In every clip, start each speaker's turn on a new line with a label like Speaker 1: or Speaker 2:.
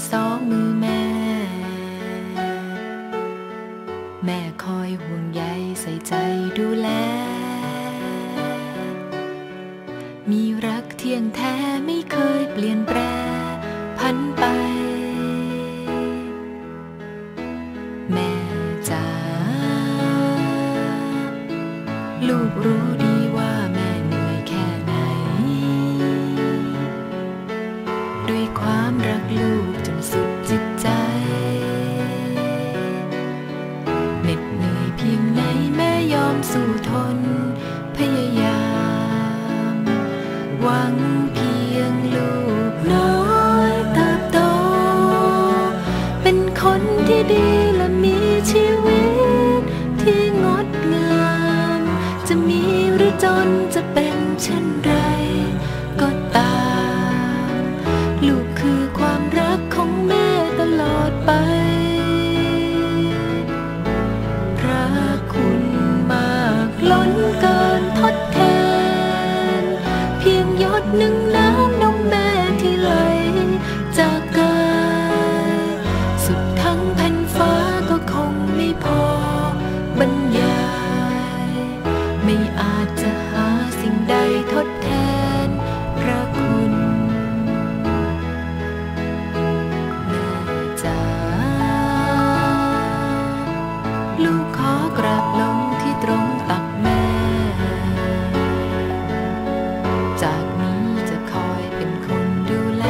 Speaker 1: สองมือแม่ แม่คอยห่วงใยใส่ใจดูแลมีรักเที่ยงแท้ไม่เคยเปลี่ยนแปรพันไปแม่จ๋าลูกรู้ดีว่าแม่เหนื่อยแค่ไหนด้วยความรักลูกจนสุดจิตใจเหน็ดเหนื่อยเพียงไหนแม่ยอมสู้ทนพยายามหวังเพียงลูกน้อยเติบโตเป็นคนที่ดีและมีชีวิตที่งดงามจะมีหรือจนจะเป็นเช่นไรก็ตามลูกคือความรักของแม่ตลอดไปพระคุณมากล้นเกินทดแทนเพียงหยดหนึ่งน้ำนมแม่ที่ไหลจากกายสุดทั้งแผ่นฟ้าก็คงไม่พอบรรยายไม่อาจจะหาสิ่งใดทดแทนพระคุณแม่จ๋าลูกขอกราบลงที่ตรงตักแม่จากนี้จะคอยเป็นคนดูแล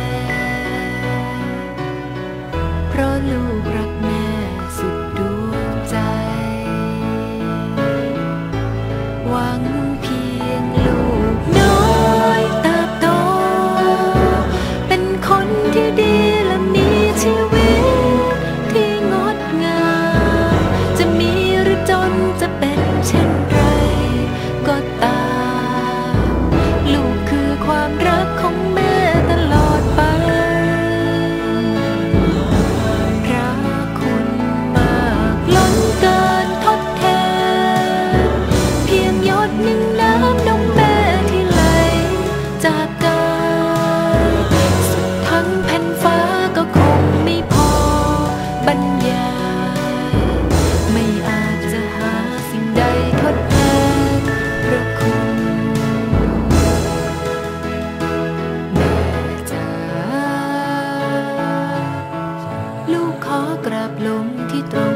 Speaker 1: เพราะลูกรักแม่สุดดวงใจหวังเพียงลูกน้อยเติบโตเป็นคนที่ดีและมีชีวิตที่งดงามจะมีหรือจนจะเป็นเช่นไรก็ตามลูกคือความรักของแม่ตลอดไปพระคุณมากล้นเกินทดแทนเพียงหยดหนึ่งน้ำนมแม่ที่ไหลจากกายสุดทั้งแผ่นฟ้าก็คงไม่พอบรรยายไม่อาจจะหาสิ่งใดทดแทนพระคุณแม่จ๋าลูกขอกราบลงที่ตรง